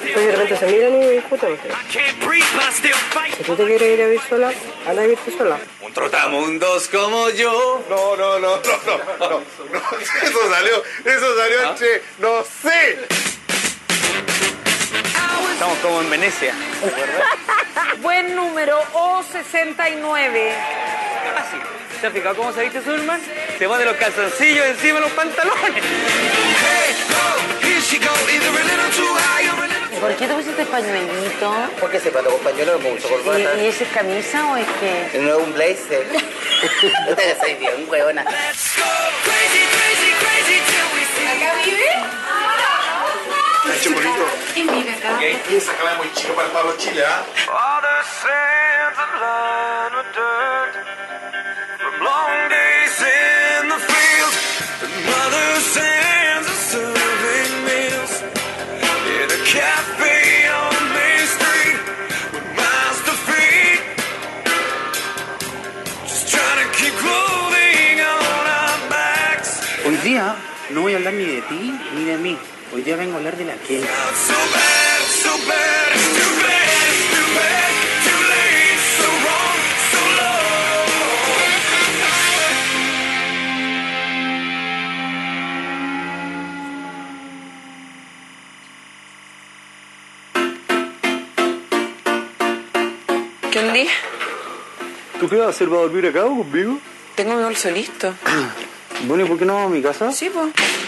Pues de repente se miran y discuten. Si tú te quieres ir a vivir sola, anda a vivirte sola. Un trotamundos como yo. No. Eso salió entre, no sé. Estamos como en Venecia. ¿Te acuerdas? Buen número, O69. Así. ¿Se ha fijado cómo se viste Superman? Se pone los calzoncillos encima de los pantalones. ¿Por qué te pusiste pañuelito? Porque se pato con pañuelo, me puso corbata. ¿Y ese es camisa o es que...? No es un blazer. No te hagas bien, huevona. ¿Acá vive? Hecho bonito. ¿Quién vive acá? Y esa cámara muy chica para el Pablo Chile, ¿ah? Hoy día no voy a hablar ni de ti ni de mí. Hoy día vengo a hablar de la Kelly. ¿Qué onda? ¿Tú qué vas a hacer? ¿Vas a dormir acá o conmigo? Tengo mi bolso listo. Bueno, ¿y por qué no vamos a mi casa? Sí, pues.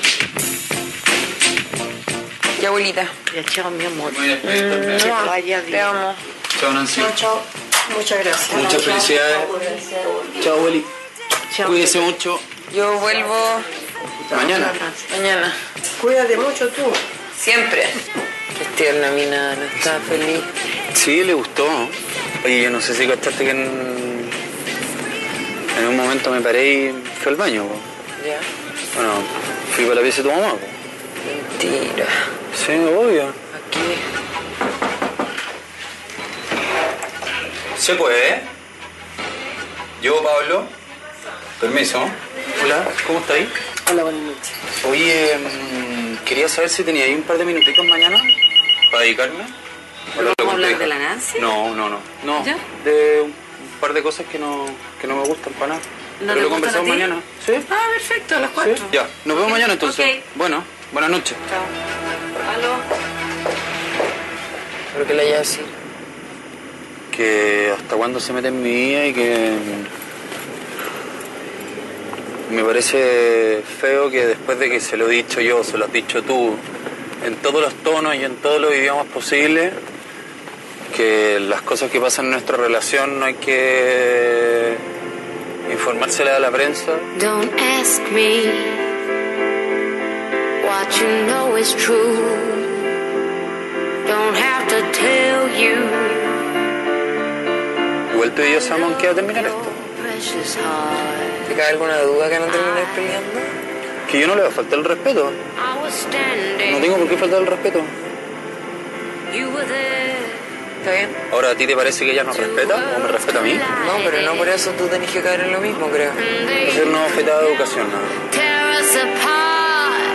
Y abuelita. Ya, chao, mi amor. Que vaya bien. Te amo. Chao, Nancy. Chao. Muchas gracias. Muchas felicidades. Chao, abueli. Chao. Cuídese mucho. Yo vuelvo Mañana. mañana. Cuídate mucho tú. Siempre. Qué tierna mi nana. Está feliz. Sí, le gustó. Oye, yo no sé si cachaste que en un momento me paré y fui al baño. Po. Ya. Bueno, fui para la pieza de tu mamá. Po. Mentira. Sí, obvio. Aquí. ¿Se puede? Yo, Pablo. Permiso. Hola, ¿cómo estáis? Hola, buenas noches. Oye, quería saber si tenía ahí un par de minutitos mañana para dedicarme. ¿Vamos a hablar de la Nancy? No. ¿Ya? De un par de cosas que no me gustan para nada. ¿No Pero te lo gustan conversamos a ti? mañana. ¿Sí? Ah, perfecto, a las 4. ¿Sí? Ya, nos vemos mañana entonces. Ok. Bueno, buenas noches. Chao. Aló. ¿Pero qué le hayas decir? Que hasta cuándo se mete en mi vida y que me parece feo que después de que se lo he dicho yo, se lo has dicho tú, en todos los tonos y en todos los idiomas posibles, que las cosas que pasan en nuestra relación no hay que informárselas a la prensa. Don't ask me what you know is true. Don't have to tell you. Igual tú y yo sabemos en qué va a terminar esto. Precious heart. ¿Te cae alguna duda que no termines peleando? Que yo no le va a faltar el respeto. I was standing. No tengo por qué faltar el respeto. You were there. ¿Está bien? Ahora, ¿a ti te parece que ella nos respeta o me respeta a mí? No, pero no por eso tú tenés que caer en lo mismo, creo. Es una bofetada de educación, ¿no? Tear us apart.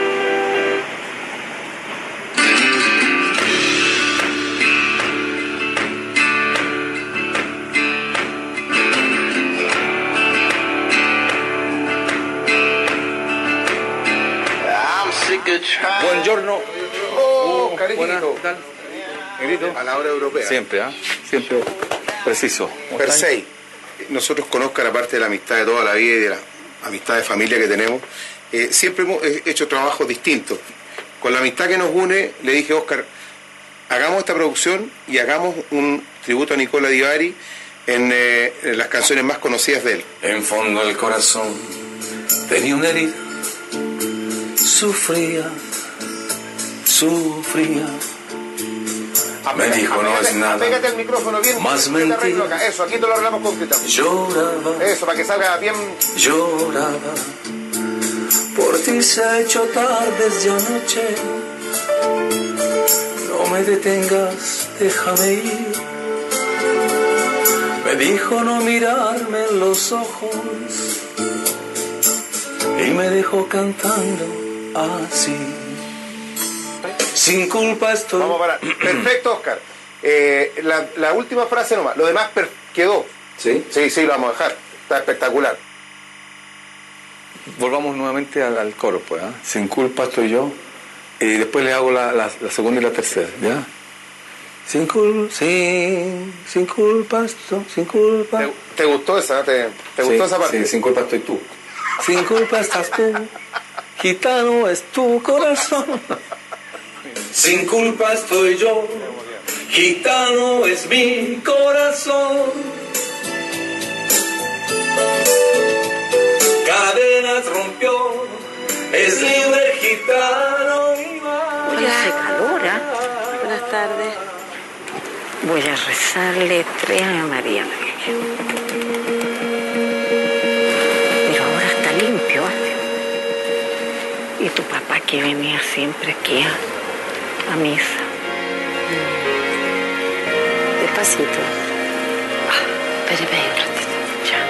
Buongiorno. Oh, cariñito. ¿Qué tal? Negrito. A la hora europea. Siempre, ¿ah? Siempre preciso. Per se. Nosotros con Óscar, aparte de la amistad de toda la vida y de la amistad de familia que tenemos, siempre hemos hecho trabajos distintos. Con la amistad que nos une, le dije a Óscar, hagamos esta producción y hagamos un tributo a Nicola Di Bari en las canciones más conocidas de él. En fondo del corazón tenía una herida, sufría. Me dijo no es nada. Pégate el micrófono bien. Más mentira. Eso, aquí te lo arreglamos completamente. Lloraba, Eso, para que salga bien. lloraba. Por ti se ha hecho tarde desde anoche. No me detengas, déjame ir. Me dijo no mirarme en los ojos y me dejó cantando así. Sin culpa estoy. Vamos a parar. Perfecto, Oscar. La última frase nomás. Lo demás quedó. ¿Sí? Sí, lo vamos a dejar. Está espectacular. Volvamos nuevamente al coro, pues. ¿Ah? Sin culpa estoy yo. Y después le hago la segunda y la tercera, ¿ya? Sin culpa estoy, sin culpa. ¿Te gustó esa? ¿Te gustó esa parte? Sí, sin culpa estoy tú. Sin culpa estás tú. Gitano es tu corazón. Sin culpa estoy yo. Gitano es mi corazón. Cadenas rompió, es libre gitano y va. Hola, hace calor, ¿ah? Buenas tardes. Voy a rezarle 3 Ave María. Pero ahora está limpio, ¿ah? Y tu papá que venía siempre aquí a misa. Despacito. Espérame un ratito. Ya.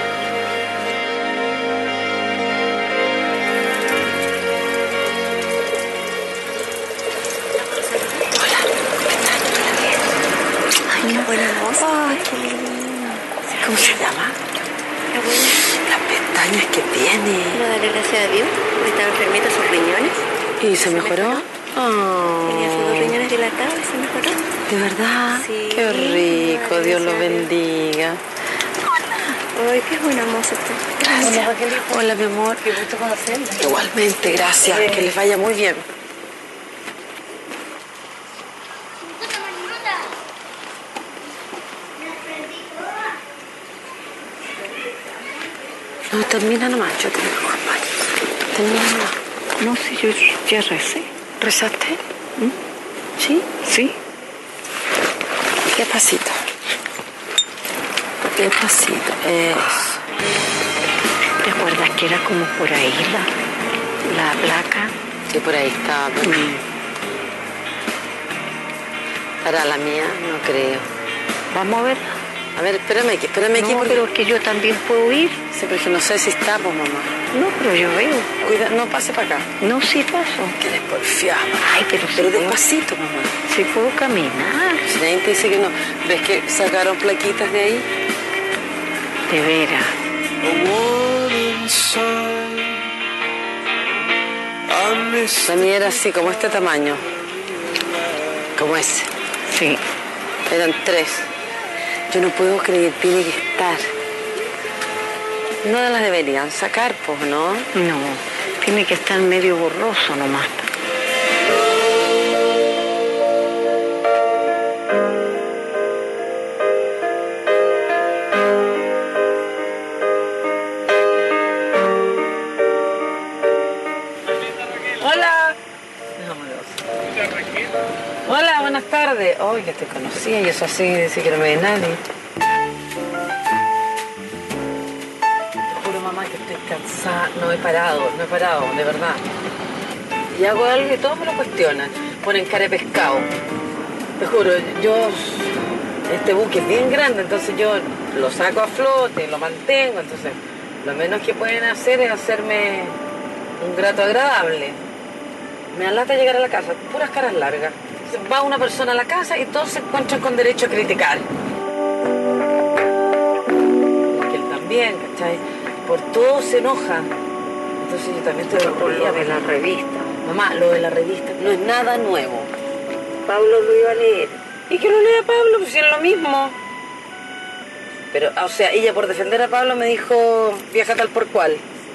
Ay, qué buena voz. Ay, qué linda. ¿Cómo se llama? La buena. Las pestañas que tiene. No, darle gracias a Dios. Estaba enfermita sus riñones. ¿Y se mejoró? Tenía sus 2 riñones dilatados y se mejoró. ¿De verdad? Sí. Qué rico, Dios lo bendiga. Ay, qué buena moza tú. Gracias. Hola, mi amor. Qué gusto conocerla. Igualmente, gracias. Que les vaya muy bien. No, termina nomás, yo te dejo, acompaño. Termina nomás. No, si yo ya recé. ¿Rezaste? ¿Sí? Sí. Despacito. Despacito. Eso. ¿Te acuerdas que era como por ahí la placa? Sí, por ahí estaba. Pero... ¿Para la mía? No creo. Vamos a ver. A ver, espérame aquí No, porque... pero que yo también puedo ir. Sí, pero es que no sé si está, pues, mamá. No, pero yo veo. Cuida, no pase para acá. No, sí paso. Que eres porfiada. Ay, pero despacito, mamá. Si puedo caminar. Si nadie te dice que no. ¿Ves que sacaron plaquitas de ahí? De veras. La mía era así, como este tamaño. Como ese. Sí. Eran 3. Yo no puedo creer, tiene que estar. No las deberían sacar, pues, ¿no? No, tiene que estar medio borroso nomás. Hola. Hola, buenas tardes. Ay, que te conocía y eso así, decir que no me ve nadie. Te juro, mamá, que estoy cansada. No he parado, de verdad. Y hago algo y todos me lo cuestionan. Ponen cara de pescado. Te juro, este buque es bien grande, entonces yo lo saco a flote, lo mantengo, entonces lo menos que pueden hacer es hacerme un grato agradable. Me da lata llegar a la casa, puras caras largas. Va una persona a la casa y todos se encuentran con derecho a criticar. Porque él también, ¿cachai? Por todo se enoja. Entonces yo también estoy Lo de la revista. Mamá, lo de la revista no es nada nuevo. Pablo lo iba a leer. ¿Y que lo lea Pablo? Pues si es lo mismo. Pero, o sea, ella por defender a Pablo me dijo, viaja tal por cual.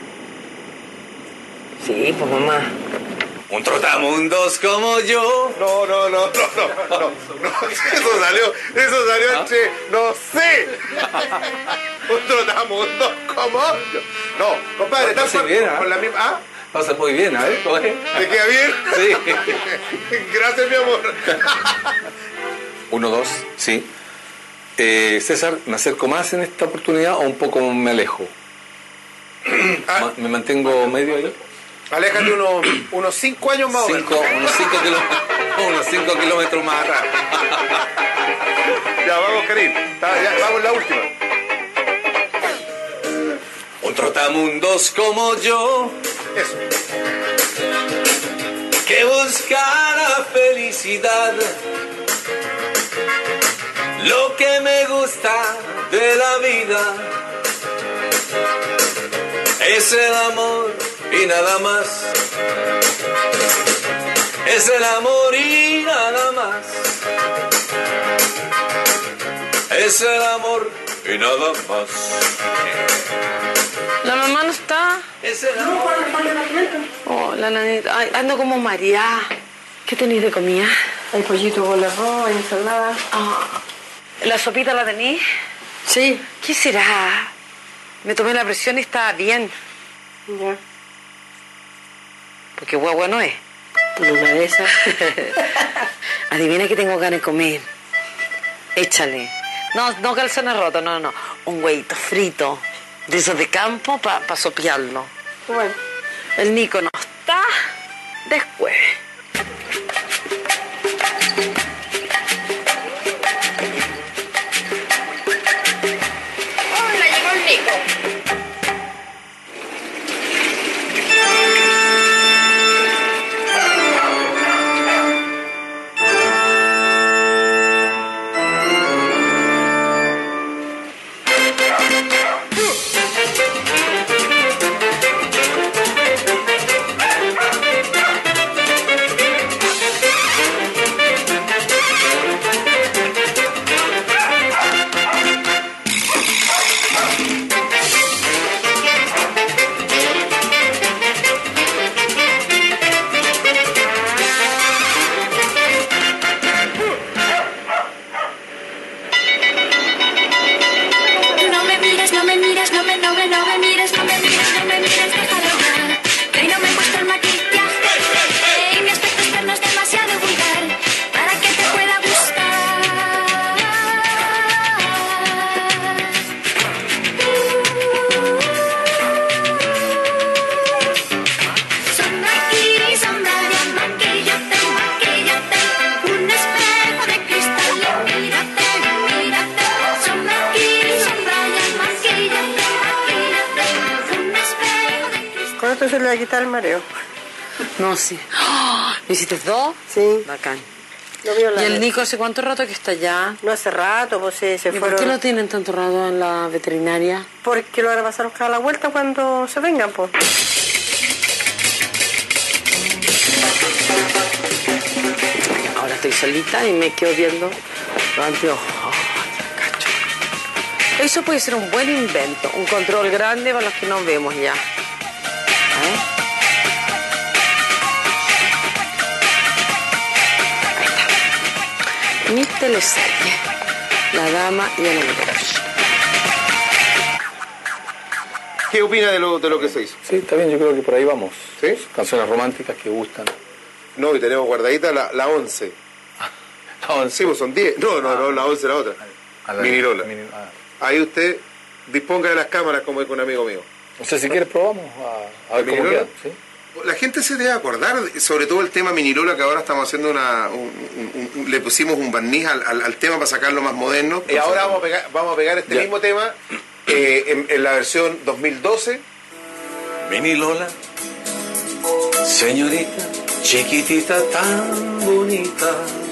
Sí, pues mamá. Un trotamundos como yo. No. Eso salió entre, no sé. Un trotamundo como yo. No, compadre, Pasa tal bien, ¿ah? con la misma. ¿Ah? Pasa muy bien, a ver, coge. ¿Te queda bien? Sí. Gracias, mi amor. 1, 2, sí. César, ¿me acerco más en esta oportunidad o un poco me alejo? ¿Me mantengo medio ahí? Aléjate unos 5 años más o menos. Unos 5 kilómetros más atrás. Ya, vamos, Karim. Ya, vamos la última. Un trotamundos como yo. Eso. que busca la felicidad. Lo que me gusta de la vida es el amor y nada más. Es el amor y nada más. Es el amor y nada más. ¿La mamá no está? Es el amor. Oh, la nanita. Ay, ando como mareada. ¿Qué tenéis de comida? Hay pollito con arroz, ensalada. Ah, ¿la sopita la tenéis? Sí. ¿Qué será? Me tomé la presión y estaba bien. Ya. Porque guagua no es. Por una de esas. Adivina que tengo ganas de comer. Échale. No calzones rotos, no. Un huevito frito. De esos de campo para sopearlo. Bueno. El Nico no está. Después. Hola, llegó el Nico. Con esto se le va a quitar el mareo. No, sí. ¡Oh! ¿Me hiciste dos? Sí. Bacán. Lo vio ¿Y la el Nico hace cuánto rato que está allá? No hace rato, pues se ¿Y fueron. por qué lo tienen tanto rato en la veterinaria? Porque lo van a pasar a buscar a la vuelta cuando se vengan, pues. Ahora estoy solita y me quedo viendo los anteojos. Oh, ya cacho. Eso puede ser un buen invento, un control grande para los que no vemos ya. Ahí está. Mi teleserie. La dama y el amoroso. ¿Qué opina de lo que se hizo? Sí, está bien, yo creo que por ahí vamos. ¿Sí? Canciones románticas que gustan. No, y tenemos guardadita la 11. Sí, pues son 10. No, la 11 la otra. Mini Lola. Ahí usted disponga de las cámaras como es con un amigo mío. No sé si quieres probamos a ver ¿Mini cómo Lola? queda. ¿Sí? La gente se debe acordar, sobre todo el tema Mini Lola, que ahora estamos haciendo le pusimos un barniz al tema para sacarlo más moderno. Y ahora vamos a pegar este mismo tema en la versión 2012. Mini Lola, señorita, chiquitita, tan bonita.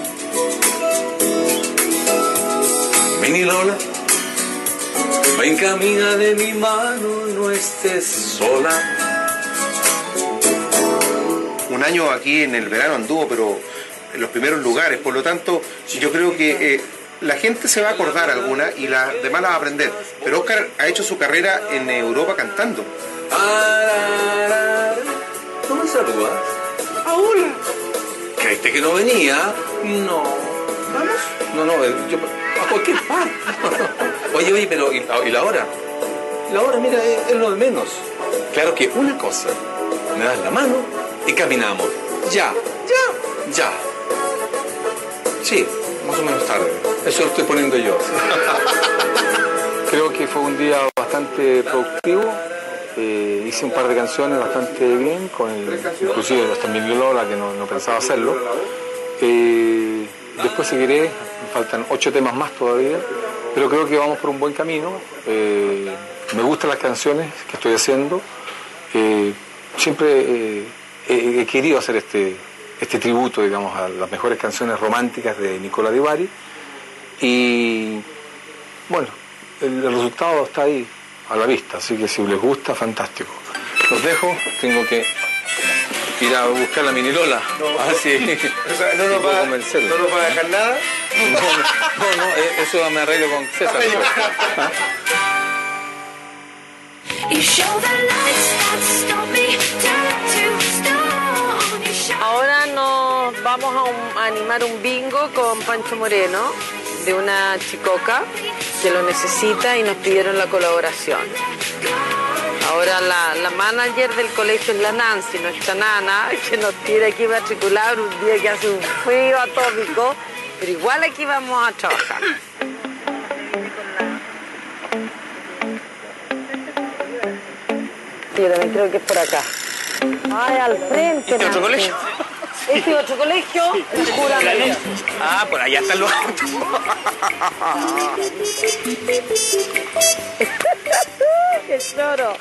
Mini Lola, ven, camina de mi mano, no estés sola. Un año aquí en el verano anduvo, pero en los primeros lugares, por lo tanto, yo creo que la gente se va a acordar alguna y las demás las va a aprender. Pero Óscar ha hecho su carrera en Europa cantando. ¿Cómo saludas? Hola. ¿Creíste que no venía? No. ¿Vamos? No, yo a cualquier parte. Oye, pero ¿y la hora? La hora, mira, es lo de menos. Claro que una cosa, me das la mano y caminamos. Ya. Sí, más o menos tarde. Eso lo estoy poniendo yo. Creo que fue un día bastante productivo. Hice un par de canciones bastante bien, inclusive hasta Mini Lola, que no pensaba hacerlo. Después seguiré, me faltan 8 temas más todavía, pero creo que vamos por un buen camino. Me gustan las canciones que estoy haciendo. Siempre he querido hacer este este tributo, digamos, a las mejores canciones románticas de Nicola Di Bari. Y bueno, el resultado está ahí a la vista, así que si les gusta, fantástico. Los dejo, tengo que ir a buscar la mini Lola. Así O sea, ¿no nos va a dejar nada? No, eso me arreglo con César. Ahora nos vamos a animar un bingo con Pancho Moreno, de una chicoca que lo necesita y nos pidieron la colaboración. Ahora la manager del colegio es la Nancy, nuestra nana, que nos tiene aquí matricular un día que hace un frío atómico, pero igual aquí vamos a trabajar. Sí, yo también creo que es por acá. Ay, al frente. ¿Este otro colegio? Este otro colegio, el juramento. Ah, por allá están los autos. ¡Qué choro!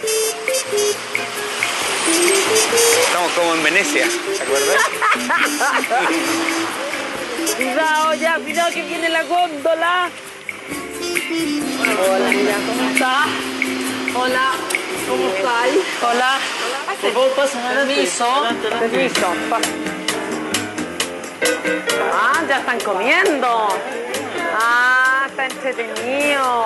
Estamos como en Venecia, ¿se acuerdan? Cuidado ya, cuidado que viene la góndola. Hola, mira, ¿cómo estás? Hola, ¿cómo estás? Hola. Por favor, pasen adelante. Permiso. Ah, ya están comiendo. Ah, está entretenido.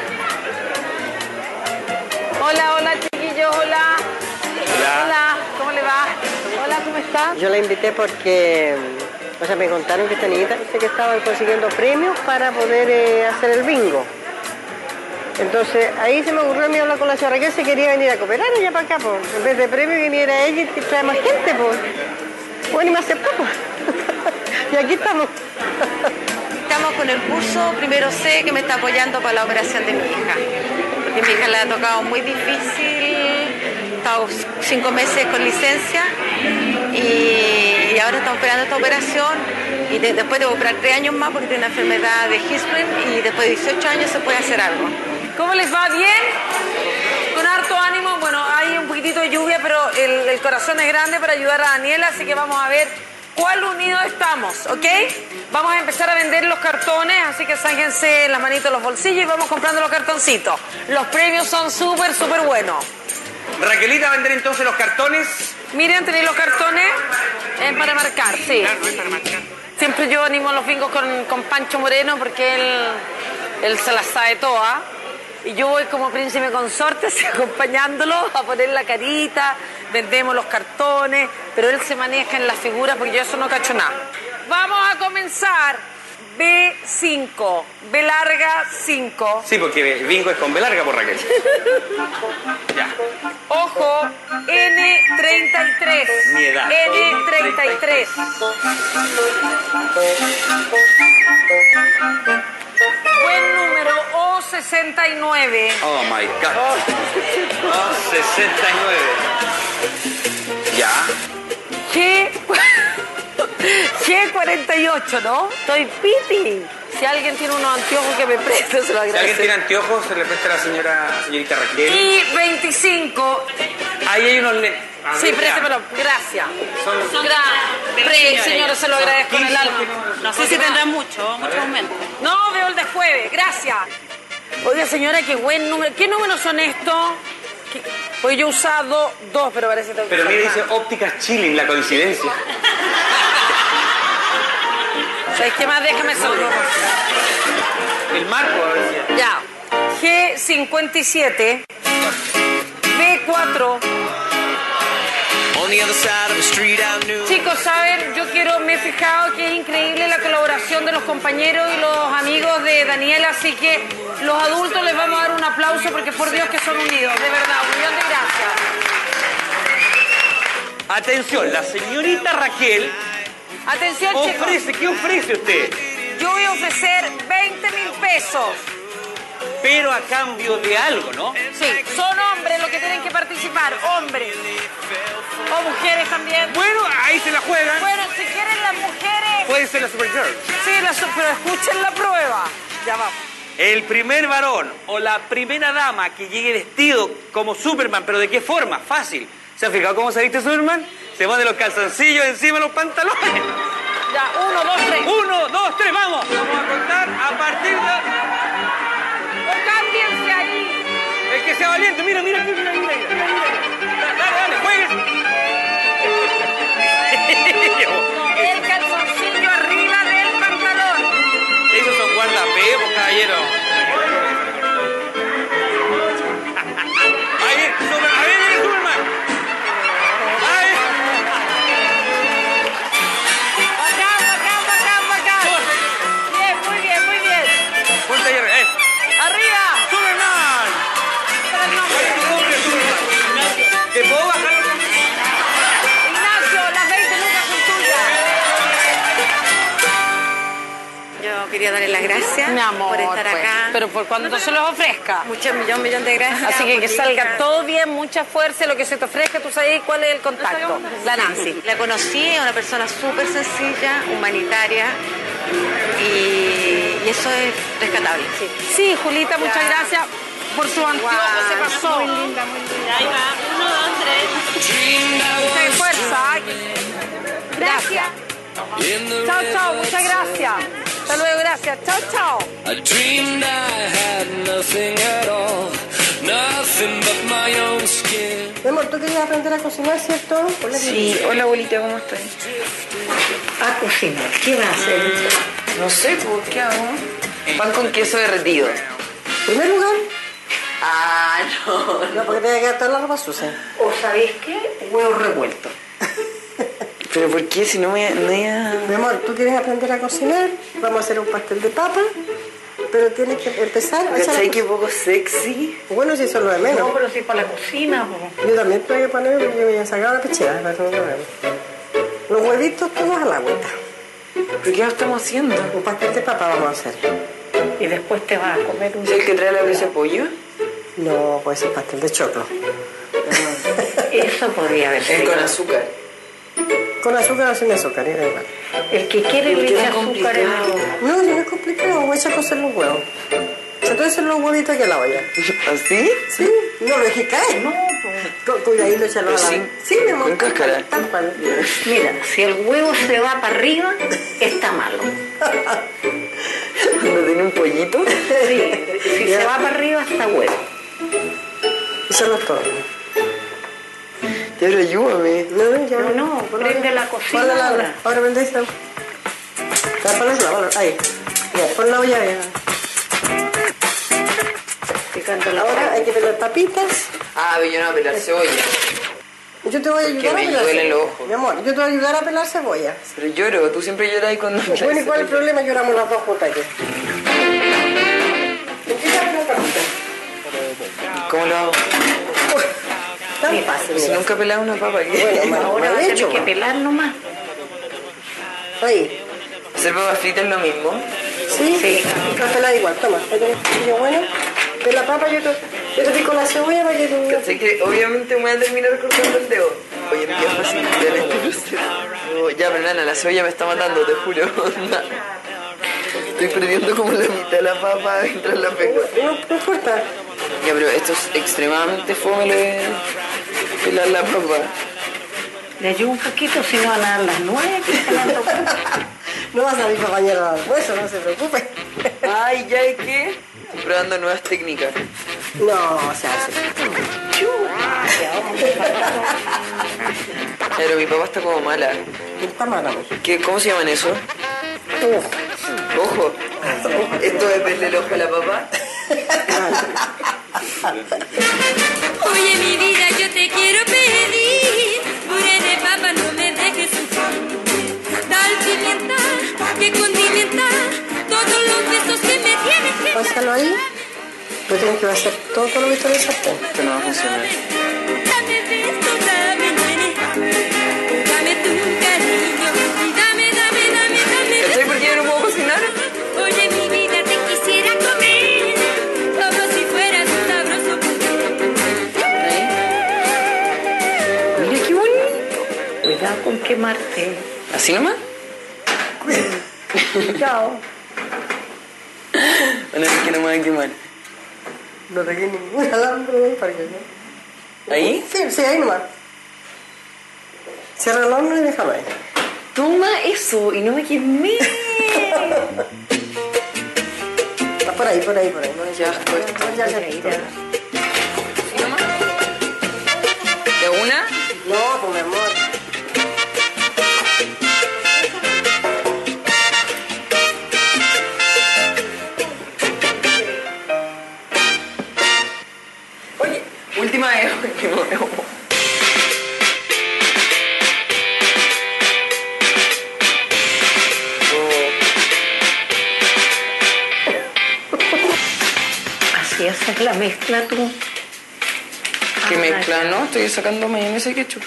Hola, chiquillos, hola. Hola, ¿cómo le va? Hola, ¿cómo está? Yo la invité porque, o sea, me contaron que esta niñita dice que estaban consiguiendo premios para poder hacer el bingo. Entonces, ahí se me ocurrió a mí hablar con la señora Raquel, se quería venir a cooperar ella para acá, pues. En vez de premio viniera ella y trae más gente, pues. Bueno, y me aceptó, pues. Y aquí estamos. Estamos con el curso Primero C que me está apoyando para la operación de mi hija. Porque mi hija le ha tocado muy difícil, he estado 5 meses con licencia y ahora estamos esperando esta operación y después debo operar 3 años más porque tiene una enfermedad de Hirschsprung y después de 18 años se puede hacer algo. ¿Cómo les va? ¿Bien? Con harto ánimo. Bueno, hay un poquitito de lluvia, pero el corazón es grande para ayudar a Daniela, así que vamos a ver cuál unido estamos, ¿ok? Vamos a empezar a vender los cartones, así que sáquense las manitos los bolsillos y vamos comprando los cartoncitos. Los premios son súper buenos. Raquelita, ¿vender entonces los cartones? Miren, tenéis los cartones para marcar, sí. Claro, es para marcar. Siempre yo animo los bingos con Pancho Moreno porque él se las sabe todas. Y yo voy como príncipe consorte así, acompañándolo a poner la carita, vendemos los cartones, pero él se maneja en las figuras porque yo eso no cacho nada. Vamos a comenzar. B5, B larga 5. Sí, porque bingo es con B larga por Raquel. Ya. Ojo, N33. Mi edad. N33. Buen número, O69. Oh my God. Oh, 69. Ya. G48, ¿no? Estoy piti. Si alguien tiene unos anteojos que me preste, se lo agradezco. Si alguien tiene anteojos, se le presta a la señorita Raquel. Y 25. Ahí hay unos lentes. Sí, préstemelo. Gracias. Señores, se lo agradezco con el alma. No sé si tendrán mucho aumento. No, veo el desjueves. Gracias. Oiga, señora, qué buen número. ¿Qué números son estos? Pues yo he usado 2, pero parece que... Pero mire, dice ópticas Chilling, la coincidencia. ¿Sabes qué más? Déjame solo. El marco, a ver si... Ya. G57. B4. Chicos, saben, me he fijado que es increíble la colaboración de los compañeros y los amigos de Daniela, así que los adultos les vamos a dar un aplauso porque por Dios que son unidos, de verdad, un millón de gracias. Atención, la señorita Raquel Atención, chicos. ofrece, ¿qué ofrece usted? Yo voy a ofrecer 20.000 pesos. Pero a cambio de algo, ¿no? Sí, son hombres los que tienen que participar, hombres. O mujeres también. Bueno, ahí se la juegan. Bueno, si quieren las mujeres... Puede ser la Supergirl. Sí, pero escuchen la prueba. Ya vamos. El primer varón o la primera dama que llegue vestido como Superman, ¿pero de qué forma? Fácil. ¿Se ha fijado cómo se viste Superman? Se pone los calzoncillos encima de los pantalones. Ya, 1, 2, 3. 1, 2, 3, vamos. Vamos a contar a partir de... ¡O cámbiense ahí! El que sea valiente, mira. Dale, juegues. El calzoncillo arriba del pantalón. Esos son guardapeos, caballero. Ahí, Superman. Ahí. Acá. Bien, muy bien. Ponte ahí, ¡Arriba! Superman. ¿Cuál es tu nombre, Superman? ¿Te puedo bajar? Ignacio, las 20 lucas son tuyas. Yo quería darle las gracias Mi amor, por estar pues, acá. pero por cuando se los ofrezca. Muchas millón de gracias. Así que porque salga ella- todo bien, mucha fuerza, lo que se te ofrezca, tú sabes cuál es el contacto. La Nancy. La conocí, es una persona súper sencilla, humanitaria y eso es rescatable. Sí, Julita, muchas Ya. gracias por su anteojo, se pasó. Muy linda. Ahí va, 1, 2, 3. Mucha fuerza. Gracias. Chao, muchas gracias. Hasta luego, gracias. Chao. I dreamed I had nothing at all, nothing but my own skin. Mi amor, ¿tú querías aprender a cocinar, cierto? Hola, Sí, hola abuelita, ¿cómo estás? A cocinar. ¿Qué va a hacer? No sé, ¿por qué hago? Pan con queso derretido. En primer lugar, Ah, no. no, porque te va a quedar toda la ropa sucia. ¿O sabéis qué? Huevos revueltos. ¿Pero por qué? Si no me... Mi amor, ¿tú quieres aprender a cocinar? Vamos a hacer un pastel de papa, pero tienes que empezar a echar... ¿Cachai que poco sexy? Bueno, si eso es lo de menos. No, pero sí para la cocina, po. Yo también tengo que poner, porque yo me había sacado la pechera, para eso no hay problema. Los huevitos todos a la agüita. ¿Pero qué estamos haciendo? Un pastel de papa vamos a hacer. Y después te vas a comer un... ¿Es el que trae la presa de pollo? No, puede ser pastel de choclo. Eso podría haber Es sido. con azúcar. Con azúcar o sin azúcar, era igual. El que quiere ¿Por le qué echa tan azúcar en complicado? el... No, no es complicado, voy a echar a cocer los huevos. Entonces los huevitos aquí a la olla. ¿Así? Sí, no lo dejé caer. No, cuidadito, échalo a la... Sí. Sí, mi amor. Con cáscara. Tal cual. Mira, si el huevo se va para arriba, está malo. Cuando tiene un pollito. Sí, si se va para arriba, está huevo. Eso no es todo. Ya, pero ayúdame. No, ya. No, prende la cocina Ponla ahora. ahora prende esa. Ponla, ahí. Ya, pon la olla ya. Picando la Ahora hay que pelar papitas. Ah, pero yo no voy a pelar cebolla. Yo te voy a ayudar Que a me pelar duelen los cebolla. ojos. Mi amor, yo te voy a ayudar a pelar cebolla. Pero lloro, tú siempre lloras cuando pelas Bueno, ¿y cuál es el cebolla. problema? Lloramos las dos juntas aquí. Empieza a pelar papitas. ¿Cómo lo hago? Tan fácil, Si mira. nunca he pelado una papa, ¿qué? Bueno, Ahora mal vas a hecho. tener que pelar nomás. Ahí. ¿Hacer papas fritas es lo mismo? ¿Sí? Sí. Está pelada igual, toma. Ahí tenés cuchillo bueno. De la papa yo te pico la cebolla para que tú... Así que obviamente me voy a terminar cortando el dedo. Oye, me queda fácil en este proceso. No, ya, pero nana, la cebolla me está matando, te juro. Estoy perdiendo como la mitad de la papa mientras la pego. No importa. Ya, pero esto es extremadamente fome lo de pelar la papa. Le ayudo un poquito, si no van a dar las 9 que están dando. No vas a mi compañero al almuerzo, no se preocupe. Ay, ¿ya es qué? Estoy probando nuevas técnicas. No, se hace. Pero mi papa está como mala. Está mala. ¿Cómo se llaman eso? Ojo. ¿Esto es verle el ojo a la papa? Oye, mi vida, yo te quiero pedir, puré de papa, no me dejes sufrir. Dal pimienta, que condimenta todos los besos que me tienes que dar. Pásalo ahí. Tú tienes que hacer todo lo que te des sartén. Esto no va a funcionar. Dame beso, dame nene, dame tu cariño y dame. ¿Cachai por qué yo no puedo cocinar? Oye, mi vida, te quisiera comer, como si fueras un sabroso Mira qué bonito. Cuidado con quemarte. ¿Así nomás? Chao. Bueno, es que no me voy a quemar. No te quede ningún alambre para que no. ¿Ahí? Sí, ahí nomás. Cierra el horno y déjalo ahí. Toma eso y no me quemé. Está por ahí, por ahí, por ahí. Ya, ya. ¿De una? No, pues mi amor. Oye, última vez que me veo. Así haces la mezcla tú. ¿Qué mezcla? No, estoy sacando mayonesa y ketchup.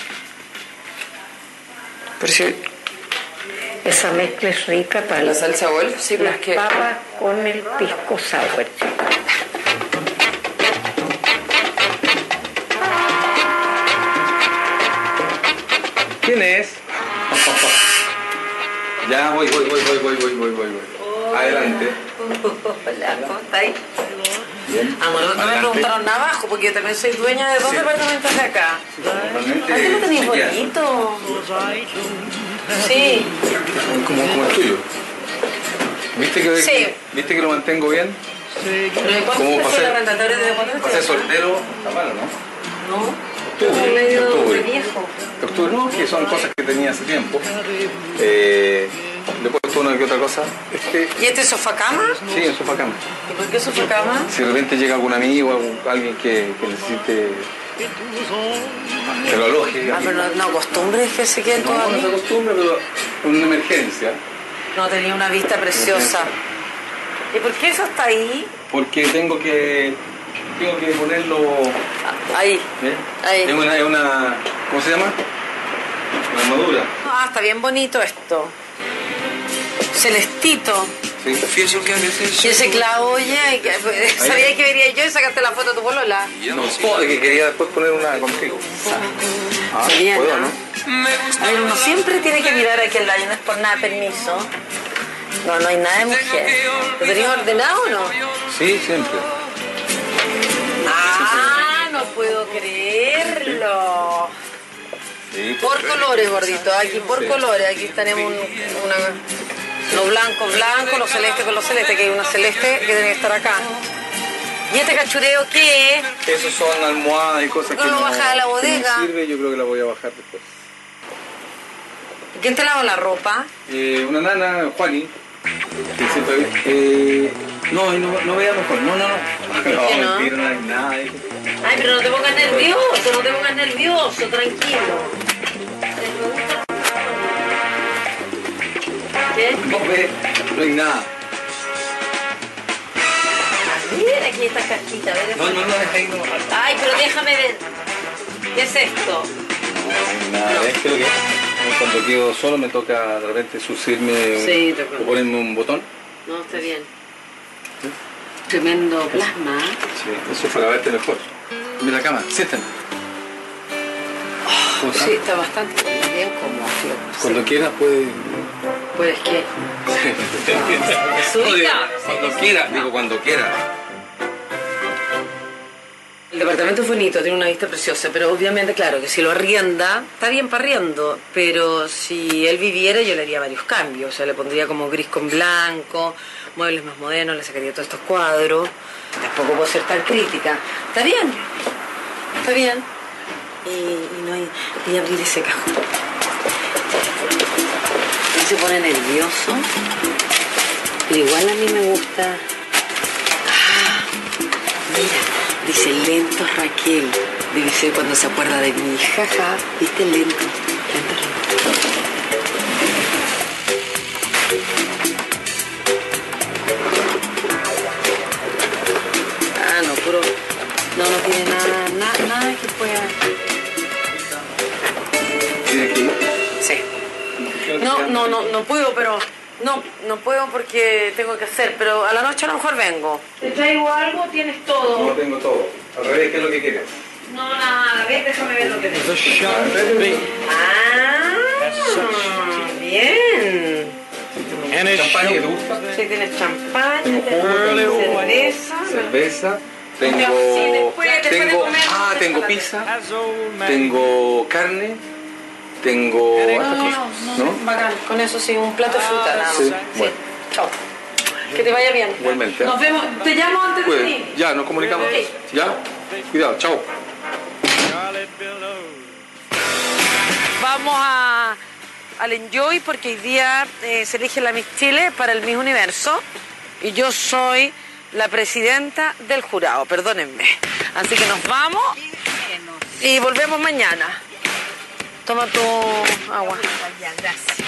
Pero si... Esa mezcla es rica para ¿La salsa Wolf? Sí, pero las es que... papas con el pisco sour. ¿Quién es? Ya voy. Adelante. Hola, ¿cómo estáis? Bien. Amor, no me Adelante. preguntaron nada abajo porque yo también soy dueña de 2 departamentos de acá. Realmente. ¿A qué lo tenéis bonito? Sí. Como el tuyo. Sí. ¿Viste que lo mantengo bien? ¿Pero de cuánto ¿Cómo empezó pasé? el arrendatario? ¿Desde cuándo Para ser empezó? soltero, está malo, ¿no? No. Estoy medio de Octubre. viejo. Octubre, no, que son cosas que tenía hace tiempo. Le he puesto una que otra cosa. ¿Y este es sofá cama? Sí, en sofá cama. ¿Y por qué sofá cama? Si de repente llega algún amigo, alguien que necesite que lo aloje. Ah, pero no acostumbres que se queden todos No, no se amigos. acostumbra, pero una emergencia. No, tenía una vista preciosa. ¿Y por qué eso está ahí? Porque tengo que ponerlo. Ahí. ¿eh? Ahí. Es una. ¿Cómo se llama? Una armadura. Ah, está bien bonito esto. Celestito. Sí. Y ese clavo, oye, sabía que vería yo y sacaste la foto de tu polola. No, que quería después poner una contigo. Ah, Bien, puedo, ¿no? ¿no? A ver, uno siempre tiene que mirar a aquel lado, no es por nada permiso. No, no hay nada de mujer. ¿Lo tenías ordenado o no? Sí, siempre. Ah, no puedo creerlo. Sí, Por colores, gordito, aquí por colores, aquí tenemos lo blanco, blanco, lo celeste con lo celeste, que hay una celeste que tiene que estar acá. ¿Y este cachureo qué es? Esos son almohadas y cosas ¿Por qué no lo bajas a la bodega? que no sirve, yo creo que la voy a bajar después. ¿Quién te lava la ropa? Una nana, Juani, que siempre... no veamos con... No. qué no? Mentira, no hay nada. Ay, pero no te pongas nervioso, tranquilo. ¿Qué? No hay nada. Miren aquí esta cajita, ¿ves? No, deja ahí, no. Ay, pero déjame ver. ¿Qué es esto? No hay nada, es que lo que... Cuando quedo solo me toca de repente surcirme Sí, te acuerdo. o ponerme un botón. No, está bien. Tremendo plasma. Sí, eso para verte mejor. Mira la cama, siéntate. ¿Cómo está? Sí, está bastante bien cómodo. Cuando quieras puedes... ¿Puedes qué? Suya. Cuando quiera. El departamento es bonito, tiene una vista preciosa, pero obviamente, claro, que si lo arrienda, está bien para arriendo, pero si él viviera yo le haría varios cambios, o sea, le pondría como gris con blanco, muebles más modernos, le sacaría todos estos cuadros, tampoco puedo ser tan crítica. Está bien. Y no hay... Y abrir ese cajón. Él se pone nervioso, pero igual a mí me gusta... Mira, dice lento Raquel. Debe ser cuando se acuerda de mí. Jaja, viste lento. Ah, no, puro. No tiene nada que pueda. ¿Tiene que ir? Sí. No puedo, pero. No puedo porque tengo que hacer, pero a la noche a lo mejor vengo. ¿Te traigo algo? ¿Tienes todo? No tengo todo. Al revés, ¿qué es lo que quieres? No, nada, ves, déjame ver lo que tengo. Bien. ¿Champaña que te gusta? Sí, tienes champaña, Tengo cerveza, tengo después de comer. tengo pizza, tengo carne, tengo... No, bacán. Con eso sí, un plato de fruta, nada más. Sí, bueno. Chao. Que te vaya bien. Igualmente. Nos vemos. Te llamo antes de Pues, ir. ya, nos comunicamos. Ok. ¿Ya? Cuidado, chao. Vamos al Enjoy porque hoy día se elige la Miss Chile para el Miss Universo y yo soy la presidenta del jurado, perdónenme. Así que nos vamos y volvemos mañana. Toma tu agua. Ya, gracias.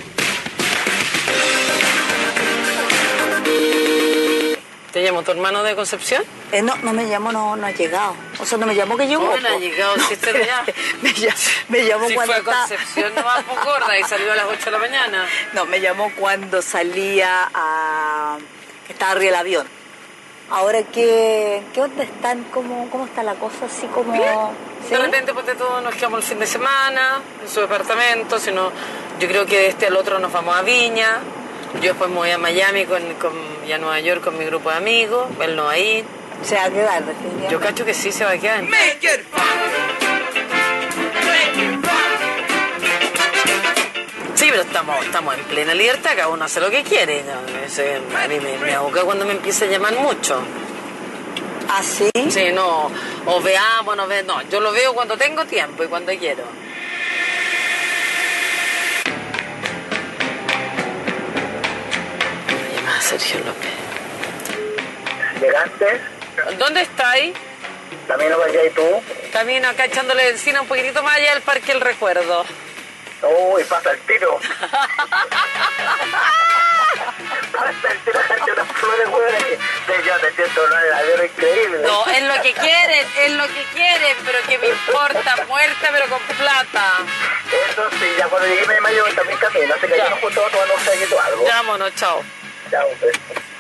¿Te llamo tu hermano de Concepción? No me llamó, no ha llegado. O sea, no me llamó que llegó. ¿Cómo no ha llegado? Si está allá. Me llamó Si cuando fue a Concepción, no va por gorda y salió a las 8 de la mañana. No, me llamó cuando salía a... que estaba arriba del avión. Ahora, ¿qué onda están? ¿Cómo está la cosa? Así como... ¿Sí? De repente, pues, todos nos quedamos el fin de semana en su departamento. Sino, yo creo que de este al otro nos vamos a Viña. Yo después me voy a Miami y a Nueva York con mi grupo de amigos. Él no va a ir. Se va a quedar, definitivamente. Yo cacho que sí se va a quedar. Sí, pero estamos en plena libertad, cada uno hace lo que quiere. ¿No? A mí me aboca cuando me empieza a llamar mucho. ¿Ah, sí? Sí, no, o veamos, no, yo lo veo cuando tengo tiempo y cuando quiero. Me llama Sergio López. ¿Llegaste? ¿Dónde estáis? ¿También lo vayas y tú? Camino acá echándole encina un poquitito más allá del Parque El Recuerdo. Uy, pasa el tiro. Pasa el tiro, gente, unas flores, güey. Yo te siento una heladera increíble. No, es lo que quieren, pero que me importa, muerta, pero con plata. Eso sí, ya cuando llegué me llevo también camino, así que yo nos juntamos a tomar un traguito o algo. Vámonos, chao. Chao, pues.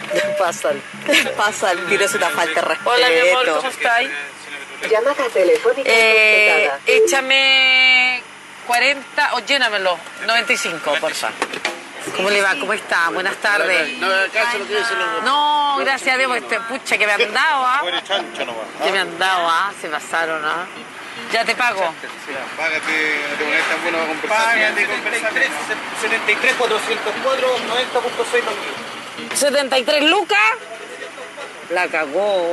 Pasa el tiro, es una falta de respeto. Hola, mi amor, ¿cómo estáis? Llamada telefónica completada. Échame 40 o llénamelo, 95, porfa. ¿Cómo le va? ¿Cómo está? Buenas tardes. No, gracias a Dios, pucha, que me han dado, ¿ah? Que me han dado, ¿ah? Se pasaron, ¿ah? Ya te pago. Págate, no te pones tan bueno a conversar. Págate, 73, 404, 90.6 ¿73 lucas? La cagó.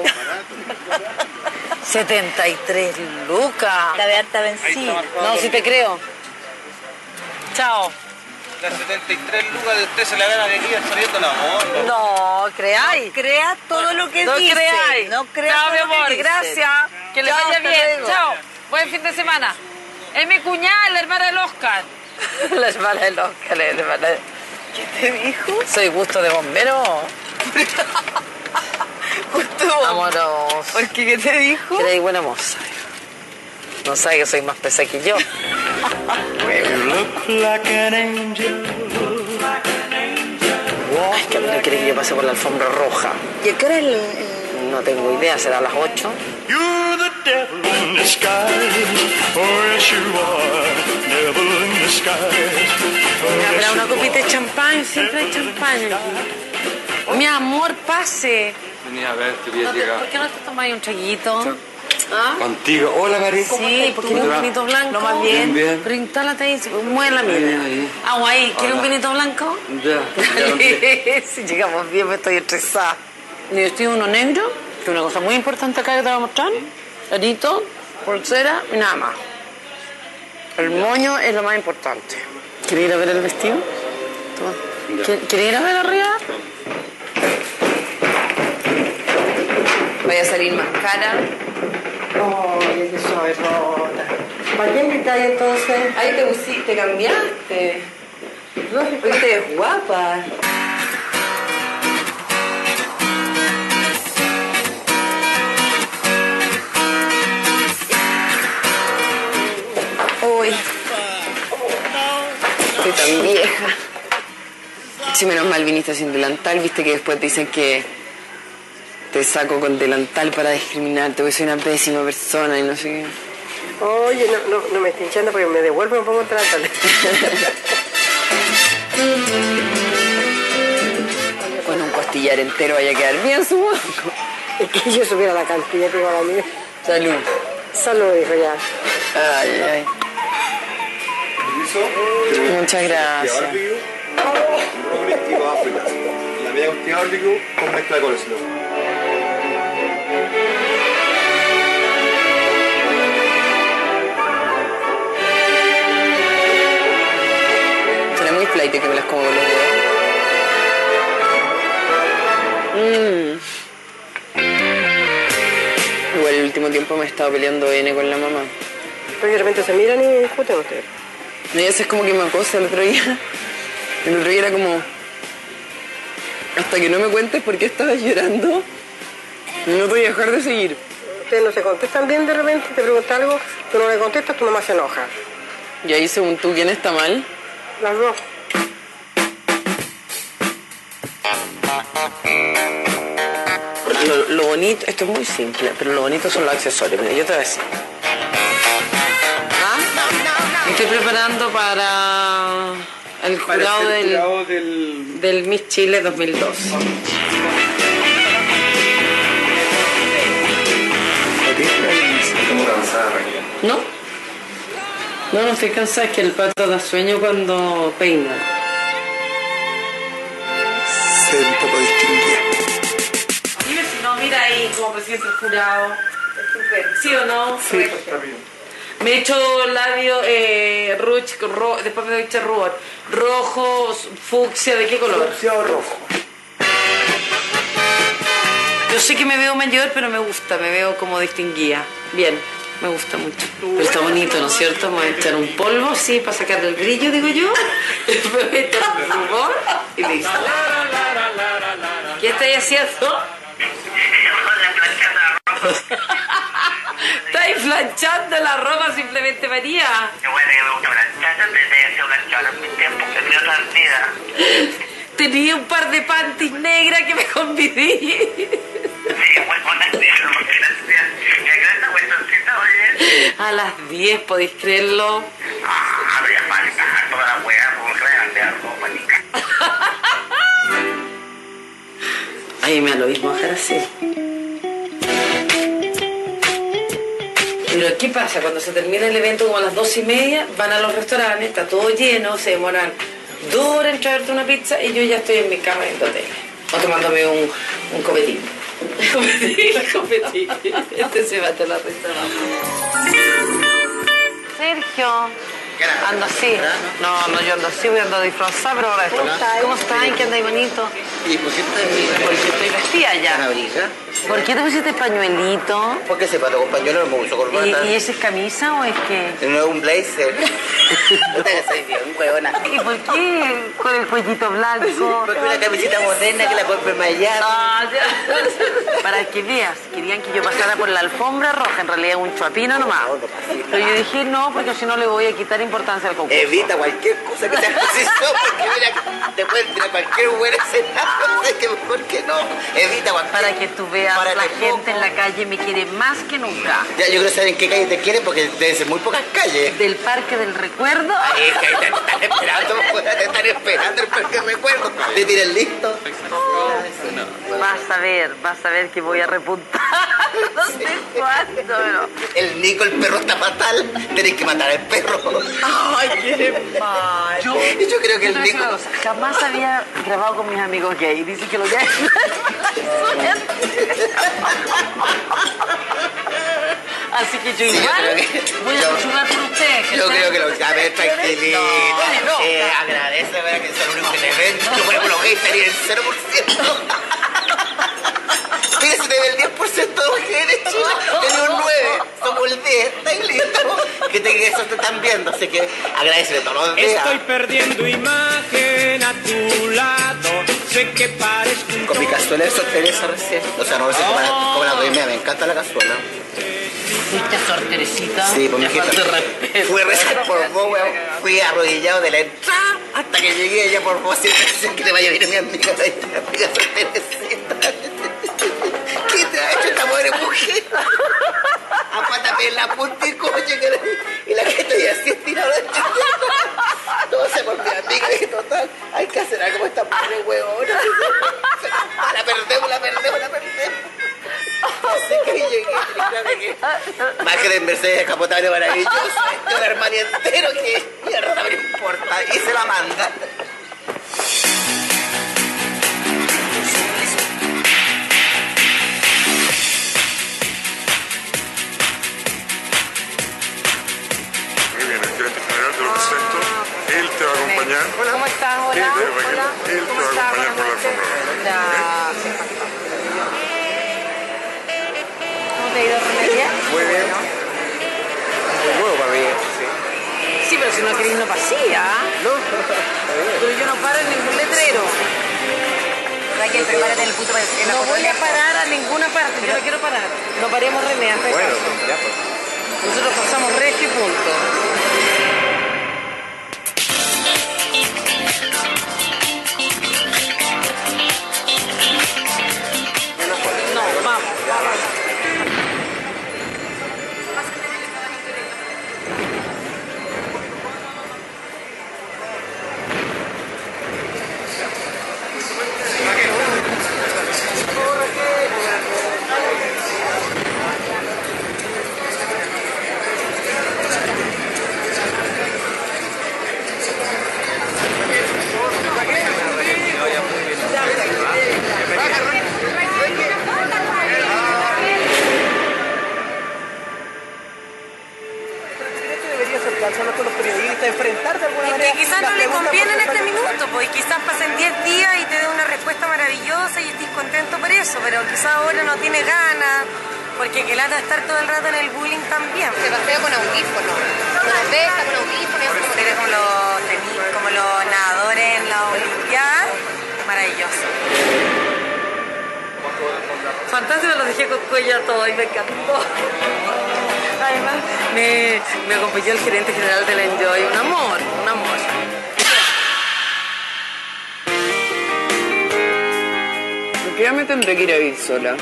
73 lucas. La de harta vencida. No, si te creo. Chao. Las 73 lucas de usted se la gana de aquí saliendo la onda. No, creáis. No crea todo lo que No dice. creáis. No crea Chao, todo mi lo que amor, dice. gracias. Que le Chao, vaya hasta bien. luego. Chao. Buen fin de semana. Es mi cuñada, la hermana del Oscar. La hermana del Oscar, la hermana. ¿Qué te dijo? Soy gusto de bombero. Amoroso. ¿Por qué? ¿Qué te dijo? Creí buena moza. No sabe que soy más pesada que yo. Ay, que no quiere que yo pase por la alfombra roja. ¿Y a qué hora No tengo idea, será a las 8. You're the devil in disguise, or yes you are, devil in disguise. Habrá una copita de champán, siempre hay champán aquí. Mi amor, pase. Venía a ver, te voy a llegar. ¿Por qué no te tomáis un traguito? ¿Ah? Contigo. Hola, Cari. Sí, porque quiero un vinito blanco. Lo más bien. Bien. Pero instálate ahí, mueve la mía. Ahí. Agua ahí, ¿quieres Hola. un vinito blanco? Ya. Si llegamos bien, me estoy estresada. Mi vestido uno negro, que es una cosa muy importante acá que te voy a mostrar. Arito, pulsera y nada más. El moño es lo más importante. ¿Quieres ir a ver el vestido? ¿Quieres ir a ver arriba? Vaya a salir más cara. Oye, que soy rota. ¿Para qué invitáis entonces? Ahí te cambiaste. Hoy te ves guapa. Uy. Estoy tan vieja. Si menos mal viniste sin delantal, viste que después dicen que te saco con delantal para discriminarte, porque soy una pésima persona y no sé qué. Oye, no me estoy hinchando porque me devuelvo y me pongo otra vez. Con un costillar entero vaya a quedar bien, supongo. Es que yo supiera la cantidad que iba la mía. Salud. Salud, hijo, ya. Ay, ay. almuerzo. Muchas gracias. Brócoli y papas fritas. La media costilla barbecue con mezcla de coleslaw. Suena muy flight que me las como con los dedos. Igual el último tiempo me he estado peleando N con la mamá. Porque de repente se miran y discuten ustedes. Y a veces es como que me acosa el otro día. El otro día era como... Hasta que no me cuentes por qué estabas llorando, no te voy a dejar de seguir. Ustedes no se contestan bien de repente, te pregunta algo, tú no le contestas, tu mamá se enoja. Y ahí según tú, ¿quién está mal? Las dos. Lo bonito, esto es muy simple, pero lo bonito son los accesorios. Mira, yo te voy a decir. Me estoy preparando para el jurado del Miss Chile 2002. ¿No? No estoy cansada, es que el pato da sueño cuando peina. Se ve un poco distinguida. Dime si no, mira ahí como presidente del jurado. ¿Sí o no? Sí, está bien. Me he hecho labio rouge, después me he hecho rubor. Rojo, fucsia, ¿de qué color? Fucsia o rojo. Yo sé que me veo mayor, pero me gusta, me veo como distinguida. Bien, me gusta mucho. Pero está bonito, ¿no es cierto? Me voy a echar un polvo, sí, para sacarle el brillo, digo yo. Después me voy a echar un rubor y listo. ¿Qué estáis haciendo? ¿Estáis planchando la ropa simplemente, María? Qué bueno que me gusta planchar, desde hace una chora en mi tiempo, que creo otra vida. Tenía un par de panties negras que me convidí. Sí, muy buenas días, gracias. ¿Y a qué hora está cuestoncita, oye? A las 10, ¿podéis creerlo? Ah, habría falta toda la hueá, como que me van a dar ropa, chica. Ay, me da lo mismo dejar así. Pero ¿qué pasa? Cuando se termina el evento como a las 2:30, van a los restaurantes, está todo lleno, se demoran 2 horas en traerte una pizza y yo ya estoy en mi cama en el hotel. O tomándome un copetín. Copetín. Este se mata la risa. Sergio. Ando así. No, yo ando así, voy ando disfrazada, pero ahora esto. ¿Cómo estás? ¿Qué andas, bonito? ¿Y por qué Porque estoy vestida ya. ¿Una briga? ¿Por qué te pusiste pañuelito? Porque se pató con pañuelo, me puso corbata. ¿Y ese es camisa o es que...? No es un blazer. Soy bien huevona. ¿Y por qué con el cuellito blanco? Porque una camiseta moderna que la compré en Miami. Para que veas, querían que yo pasara por la alfombra roja, en realidad un chuapino nomás. Pero yo dije no, porque si no le voy a quitar importancia al concurso. Evita cualquier cosa que sea posición, porque mira, te pueden tirar cualquier buen escenario, así que mejor que no. Evita cualquier... Para que tú veas, la gente en la calle me quiere más que nunca. Ya, yo quiero saber en qué calle te quieren, porque deben ser muy pocas calles. Del Parque del Recuerdo. Ay, es que ahí te están esperando el Parque del Recuerdo. ¿Te tiran listo? Vas a ver que voy a repuntar. No sé cuándo, pero... El Nico, el perro está fatal. Tenés que matar al perro. Ay, qué mal. Yo creo que el Nico... Jamás había grabado con mis amigos gay. Dicen que los gays... Así que yo igual voy a chular por ustedes. Yo creo que los... A ver, tranquilito. Agradece, ¿verdad? Que son un evento. Yo por los gays estaría en 0%. Mira, si te ve el 10% de mujeres de Chile, tenía un 9, somos el 10, ¿estáis listos? Que eso te están viendo, así que agradecele todos los días. Estoy perdiendo imagen a tu lado, sé que parezco un... Con mi cazuela de sorteresa recién, o sea, no sé cómo la doy, me encanta la cazuela. ¿Fuiste sorterecita? Sí, pues mi hijita. Fui a rezar por vos, weón. Fui arrodillado de la entrada hasta que llegué allá por vos. Siempre decía que le vaya a venir mi amiga sorterecita. ¿Qué te ha hecho esta pobre mujer? Apátame en la punta y coche, y la gente ya así estirada. Todo se por mi amiga y total, hay que hacer algo con esta pobre huevona. La perdemos. Así que llegué, bájale en Mercedes Capotable maravilloso, este Armani entero que mierda, importa. Y se la manda. Muy bien, el gerente general del centro. Él te va a acompañar. ¿Cómo estás? Hola. Él te Hola. va a acompañar por la alfombra. Gracias. ¿Cómo te ha ido, René? Muy bien. Muy nuevo para mí. Sí, pero si no querés no pasía. No. Pero yo no paro en ningún letrero. Raquel, prepárate el puto para el No voy a parar a ninguna parte, yo no quiero parar. No paremos, René, hasta Bueno, caso. ya pues. Nosotros pasamos regio y punto. No, vamos. Con los periodistas, enfrentar de alguna manera. Que quizás no le conviene en este minuto, pues quizás pasen 10 días y te dé una respuesta maravillosa y estés contento por eso, pero quizás ahora no tiene ganas, porque que lata estar todo el rato en el bullying también. Se pasea con audífonos. Nos ve, está con audífonos. Eres como los nadadores en la Olimpiada, maravilloso. Fantástico, lo dejé con cuello a todo y me encantó. Además, me acompañó el gerente general del Enjoy, un amor, un amor. Porque ya me tendré que ir a vivir sola.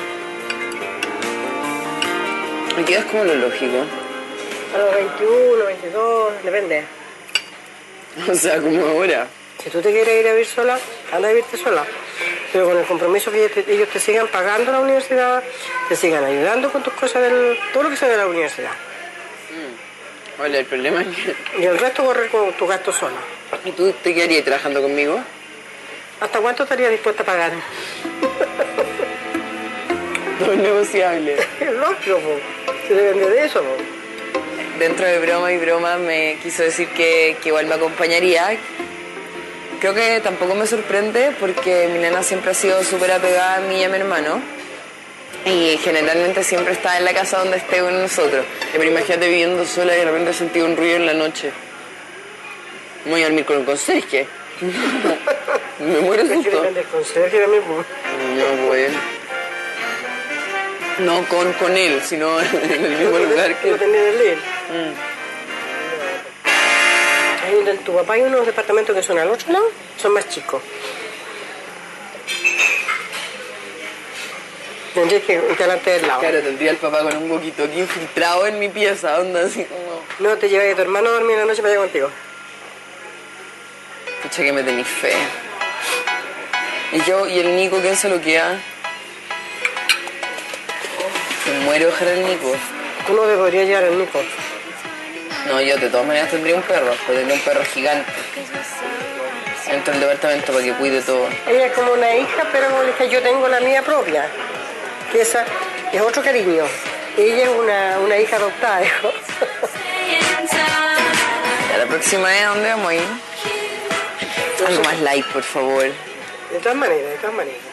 Me quedas como lo lógico. A los 21, 22, depende. O sea, como ahora. Si tú te quieres ir a vivir sola, anda a vivirte sola. Pero con el compromiso que ellos te sigan pagando la universidad, te sigan ayudando con tus cosas, todo lo que sea de la universidad. Vale, el problema es que... Y el resto correr con tu gasto sola. ¿Y tú te quedarías trabajando conmigo? ¿Hasta cuánto estarías dispuesta a pagar? No es negociable. Es lógico, po. Se depende de eso, po. Dentro de broma y broma me quiso decir que igual me acompañaría. Creo que tampoco me sorprende porque mi nena siempre ha sido súper apegada a mí y a mi hermano. Y generalmente siempre está en la casa donde esté con nosotros. Pero imagínate viviendo sola y de repente sentí un ruido en la noche. Me voy a dormir con el conserje. Me muero de susto. ¿El conserje también, po? No, bueno. No con él, sino en el mismo lugar que... ¿No tenés el él? Ahí donde tu papá hay unos departamentos que son al otro lado, son más chicos. Tendrías que instalarte del lado. Claro, tendría el papá con un poquito aquí infiltrado en mi pieza, onda así como... No, te llevas a tu hermano a dormir en la noche para allá contigo. Pucha que me tenéis fe. Y yo, y el Nico, ¿quién se lo queda? Me muero de dejar el Nico. Tú no te podrías llevar al Nico. No, yo de todas maneras tendría un perro, pero tendría un perro gigante. Entro al departamento para que cuide todo. Ella es como una hija, pero como dije, yo tengo la mía propia. Que esa es otro cariño. Ella es una hija adoptada, dijo. Ya, la próxima vez, ¿a dónde vamos a ir? Algo más light, por favor. De todas maneras, de todas maneras.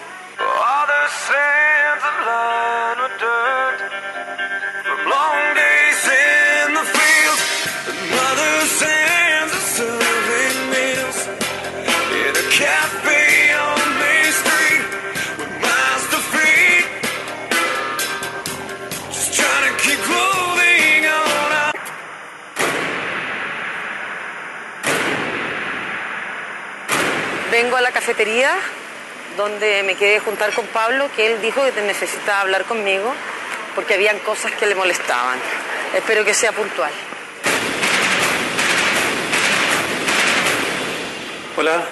Vengo a la cafetería donde me quedé a juntar con Pablo, que él dijo que necesitaba hablar conmigo porque habían cosas que le molestaban. Espero que sea puntual. Hola,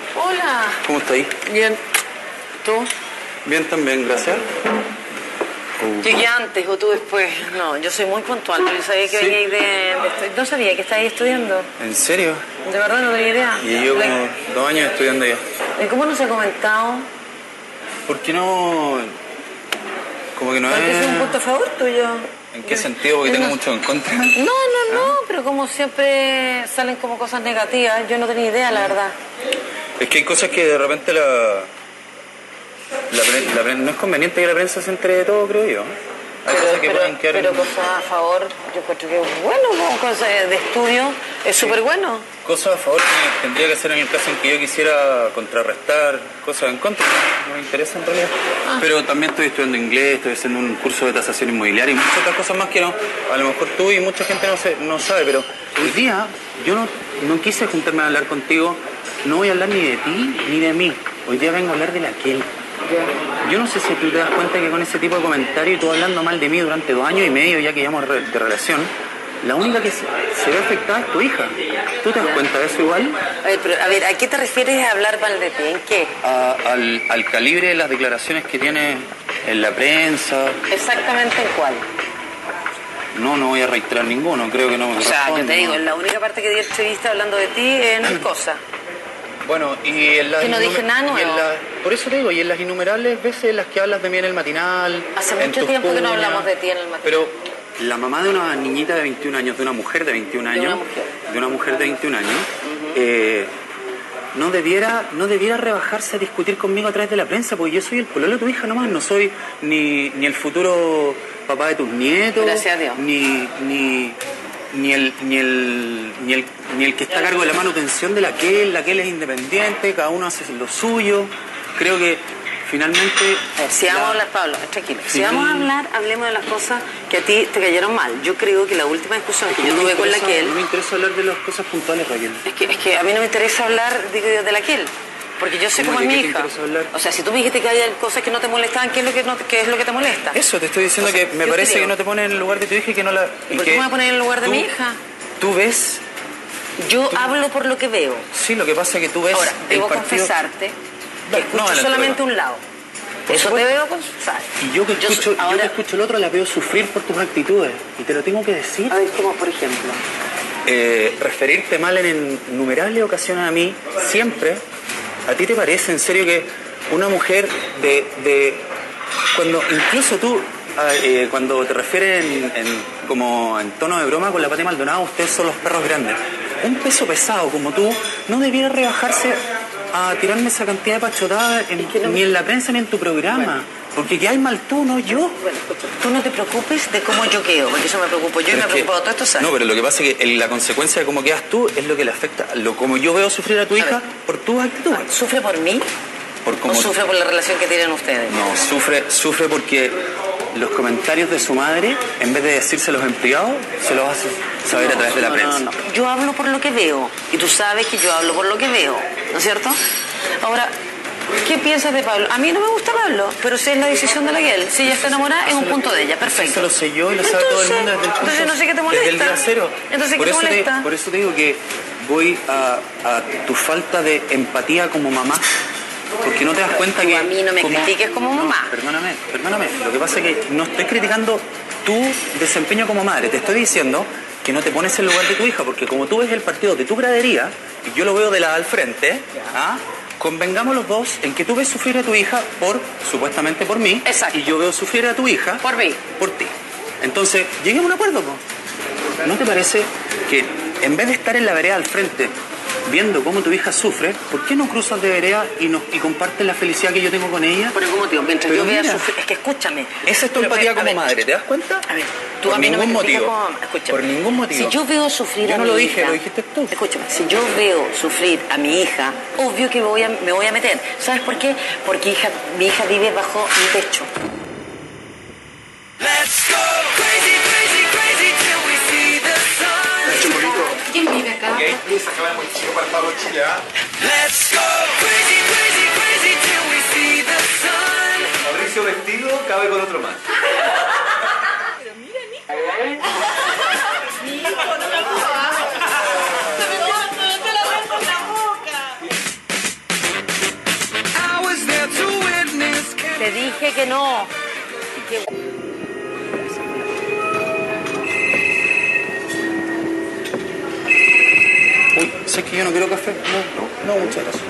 Hola. ¿cómo estáis? Bien. ¿Tú? Bien también, gracias. Llegué antes o tú después. No, yo soy muy puntual, pero yo sabía que veníais no sabía que estáis estudiando. ¿En serio? De verdad no tenía idea. Y yo como 2 años estudiando ya. ¿Y cómo no se ha comentado? ¿Por qué no? Como que no ¿Porque es un punto a favor tuyo? ¿En qué sentido? Porque tengo mucho en contra. No, pero como siempre salen como cosas negativas, yo no tenía idea, la verdad. Es que hay cosas que de repente no es conveniente que la prensa se entere de todo, creo yo. Hay cosas que pueden quedar pero cosas a favor, yo creo que es bueno, como cosas de estudio, es súper bueno. Cosas a favor que tendría que hacer en el caso en que yo quisiera contrarrestar, cosas en contra, no me interesa en realidad. Pero también estoy estudiando inglés, estoy haciendo un curso de tasación inmobiliaria y muchas otras cosas más que a lo mejor tú y mucha gente no sabe, pero hoy día yo no quise juntarme a hablar contigo, no voy a hablar ni de ti ni de mí, hoy día vengo a hablar de la Kel. Yo no sé si tú te das cuenta que con ese tipo de comentarios y tú hablando mal de mí durante 2 años y medio ya que llevamos de relación, la única que se ve afectada es tu hija. ¿Tú te das cuenta de eso igual? A ver, ¿a qué te refieres a hablar mal de ti? ¿En qué? Al calibre de las declaraciones que tiene en la prensa. ¿Exactamente en cuál? No voy a reiterar ninguno, creo que no me corresponde. O sea, yo te digo, ¿no? La única parte que di entrevista hablando de ti es en cosa. Bueno, y en las... Que no dije nada nuevo. Por eso te digo, y en las innumerables veces en las que hablas de mí en el matinal... Hace mucho tiempo que no hablamos de ti en el matinal. Pero la mamá de una niñita de 21 años, de una mujer de 21 años... De una mujer de 21 años... No debiera rebajarse a discutir conmigo a través de la prensa, porque yo soy el pololo de tu hija nomás, no soy ni el futuro papá de tus nietos... Gracias a Dios. Ni el que está a cargo de la manutención de la Kel es independiente, cada uno hace lo suyo. Creo que finalmente... Si vamos a hablar, Pablo, tranquilo. Si vamos a hablar, hablemos de las cosas que a ti te cayeron mal. Yo creo que la última discusión que yo tuve con la Kel... No me interesa hablar de las cosas puntuales, Raquel. Es que a mí no me interesa hablar de la Kel. Porque yo sé cómo es mi hija. O sea, si tú me dijiste que hay cosas que no te molestaban, ¿qué es lo que te molesta? Eso, te estoy diciendo, o sea, que me parece que no te pones en el lugar de tu hija y que no la... ¿Y por qué me voy a poner en el lugar de mi hija? ¿Tú ves? Yo hablo por lo que veo. Sí, lo que pasa es que tú ves... Ahora, debo confesarte que escucho solamente un lado. Eso te debo confesar. Y yo que escucho el otro la veo sufrir por tus actitudes. Y te lo tengo que decir. A ver, ¿cómo por ejemplo? Referirte mal en innumerables ocasiones a mí, siempre... ¿A ti te parece en serio que una mujer cuando incluso tú, cuando te refieres como en tono de broma con la Pati Maldonado, ustedes son los perros grandes? Un peso pesado como tú no debiera rebajarse a tirarme esa cantidad de pachotadas ni en la prensa ni en tu programa. Porque que hay mal tú, no yo. Bueno, tú no te preocupes de cómo yo quedo, porque eso me preocupo yo y me preocupo todo esto, ¿sabes? No, pero lo que pasa es que la consecuencia de cómo quedas tú es lo que le afecta, como yo veo sufrir a tu hija por tus actitudes. ¿Sufre por mí? ¿O sufre por la relación que tienen ustedes? No, sufre porque los comentarios de su madre, en vez de decírselos en privado, se los hace saber a través de la prensa. No. Yo hablo por lo que veo, y tú sabes que yo hablo por lo que veo, ¿no es cierto? Ahora, ¿qué piensas de Pablo? A mí no me gusta Pablo, pero si es la decisión de la Kel, si ella está enamorada, es un punto de ella, perfecto. Eso lo sé yo y lo sabe todo el mundo desde el punto. Entonces no sé qué te molesta. Desde el día cero. Entonces, ¿qué te molesta? Por eso te digo que voy a tu falta de empatía como mamá. Porque no te das cuenta que... a mí no me critiques como mamá. Perdóname. Lo que pasa es que no estoy criticando tu desempeño como madre. Te estoy diciendo que no te pones en el lugar de tu hija, porque como tú ves el partido de tu gradería, y yo lo veo de la al frente, convengamos los dos en que tú ves sufrir a tu hija supuestamente por mí. Exacto. Y yo veo sufrir a tu hija por mí. Por ti. Entonces, lleguemos a un acuerdo, po. ¿No te parece que en vez de estar en la vereda al frente viendo cómo tu hija sufre, ¿por qué no cruzas de vereda y compartes la felicidad que yo tengo con ella? ¿Por algún motivo? Mientras yo vea sufrir... Es que escúchame. Esa es tu empatía como madre, ¿te das cuenta? A ver, tú a mí no me criticas como mamá. Escúchame. Por ningún motivo. Si yo veo sufrir a mi hija... Yo no lo dije, lo dijiste tú. Escúchame, si yo veo sufrir a mi hija, obvio que me voy a meter. ¿Sabes por qué? Porque mi hija vive bajo mi techo. Let's go crazy, crazy, crazy till we see the sun. ¿Quién vive acá? Esa cámara muy chico para Pablo Chile, Let's go crazy, crazy, crazy till we see the sun. Mauricio vestido cabe con otro más. Pero mira, mi hijo no me acusa. Se me la ven por la boca. I was there to witness. Te dije que no. ¿Sabes que yo no quiero café? No, muchas gracias.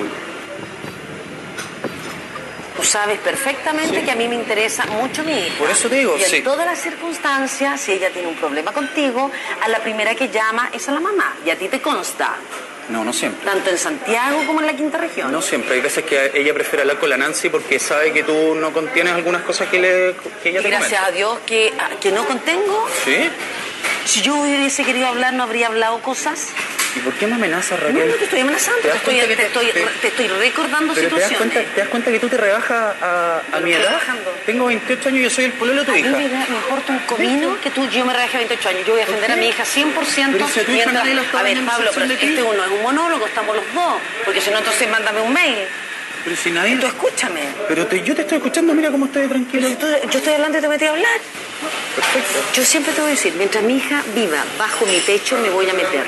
Tú sabes perfectamente que a mí me interesa mucho mi hija. Por eso te digo, y en sí. todas las circunstancias, si ella tiene un problema contigo, a la primera que llama es a la mamá. Y a ti te consta. No siempre. Tanto en Santiago como en la quinta región. No siempre. Hay veces que ella prefiere hablar con la Nancy porque sabe que tú no contienes algunas cosas que ella te Gracias a Dios que no contengo. ¿Sí? Si yo hubiese querido hablar, ¿no habría hablado cosas? ¿Y por qué me amenazas, Raquel? No te estoy amenazando, te estoy recordando pero situaciones. ¿te das cuenta que tú te rebajas a mi edad? Rebajando. Tengo 28 años y yo soy el pololo de tu hija. A mí me importa un comino que yo me rebajé a 28 años. Yo voy a defender a mi hija 100%. Pero si a tu hija nadie lo está a ver, dando Pablo, pero sensación de este ti. uno es un monólogo, estamos los dos. Porque si no, entonces mándame un mail. Pero si nadie... Tú escúchame. Pero yo te estoy escuchando, mira cómo estoy tranquilo. Yo estoy hablando y te metí a hablar. Perfecto. Yo siempre te voy a decir, mientras mi hija viva bajo mi techo, me voy a meter.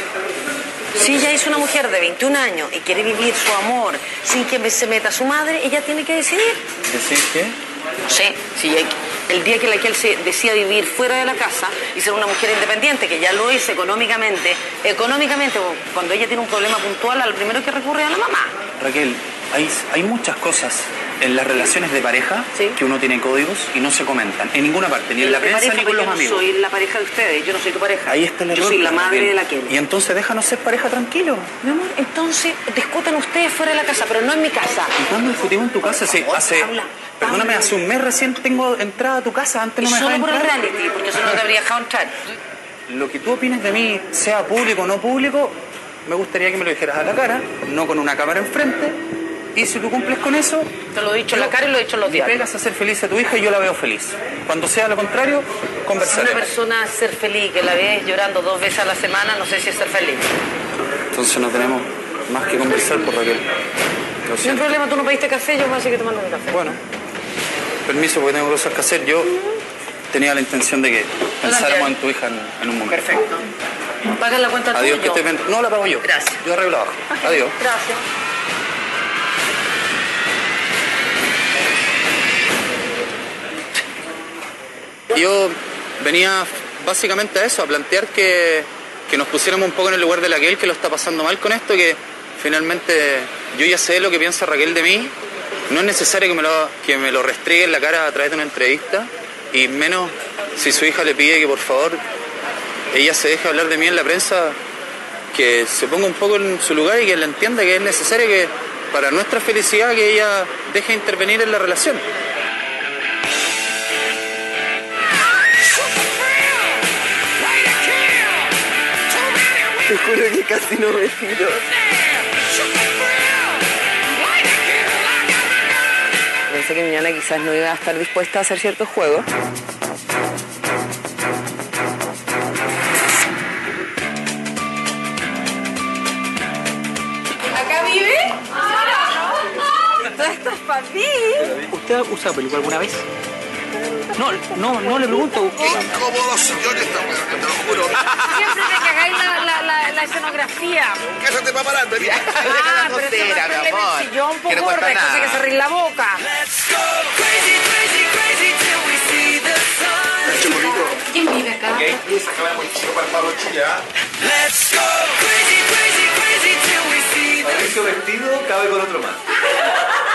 Si ella es una mujer de 21 años y quiere vivir su amor sin que se meta su madre, ella tiene que decidir. ¿Decir qué? No sé, si el día que él se decida vivir fuera de la casa y ser una mujer independiente, que ya lo es económicamente, cuando ella tiene un problema puntual, al primero que recurre a la mamá. Raquel, hay muchas cosas en las relaciones de pareja que uno tiene códigos y no se comentan en ninguna parte, ni en la prensa ni con los amigos. Yo no soy la pareja de ustedes, yo no soy tu pareja. Ahí está el error. Yo soy la madre Raquel. de la Kelly. Y entonces déjanos ser pareja tranquilo. Mi amor, entonces discutan ustedes fuera de la casa, pero no en mi casa. ¿Y cuándo discutimos en tu casa? Perdóname, hace un mes recién tengo entrada a tu casa, antes no me solo dejaba por el entrar. reality, porque eso no te habría dejado entrar. Lo que tú opines de mí, sea público o no público, me gustaría que me lo dijeras a la cara, no con una cámara enfrente. Y si tú cumples con eso... Te lo he dicho en la cara y lo he dicho en los diarios. Pegas a ser feliz a tu hija y yo la veo feliz. Cuando sea lo contrario, Si conversaremos. una persona es ser feliz, que la ves llorando 2 veces a la semana, no sé si es ser feliz. Entonces no tenemos más que conversar por Raquel. Lo No hay siento. problema, tú no pediste café, yo me voy a decir que te mando mi café. Bueno, permiso porque tengo cosas que hacer. Yo tenía la intención de que pensáramos en tu hija en un momento. Perfecto. ¿Pagas la cuenta tú Adiós, o que yo? estés bien. No, la pago yo. Gracias. Yo arreglo abajo. Ok, Adiós. Gracias. Yo venía básicamente a eso, a plantear que nos pusiéramos un poco en el lugar de Raquel, que lo está pasando mal con esto, que finalmente yo ya sé lo que piensa Raquel de mí. No es necesario que me lo restregue en la cara a través de una entrevista, y menos si su hija le pide que por favor ella se deje hablar de mí en la prensa, que se ponga un poco en su lugar y que le entienda que es necesario que para nuestra felicidad que ella deje intervenir en la relación. Te juro que casi no me tiro. Pensé que mi nana quizás no iba a estar dispuesta a hacer ciertos juegos. ¿Acá vive? Todo esto es para mí. ¿Usted ha usado peluca alguna vez? No le pregunto. Qué incómodo, señores, esta weá, te lo juro. Siempre te cagáis la escenografía. Cállate para pararme, mira. Ah, pero eso no es el sillón, un poco gorda, cosa que se ríe la boca. ¿Quién vive acá? Y se acaba el chico para Pablo Chile, ¿ah? Ese vestido cabe con otro más.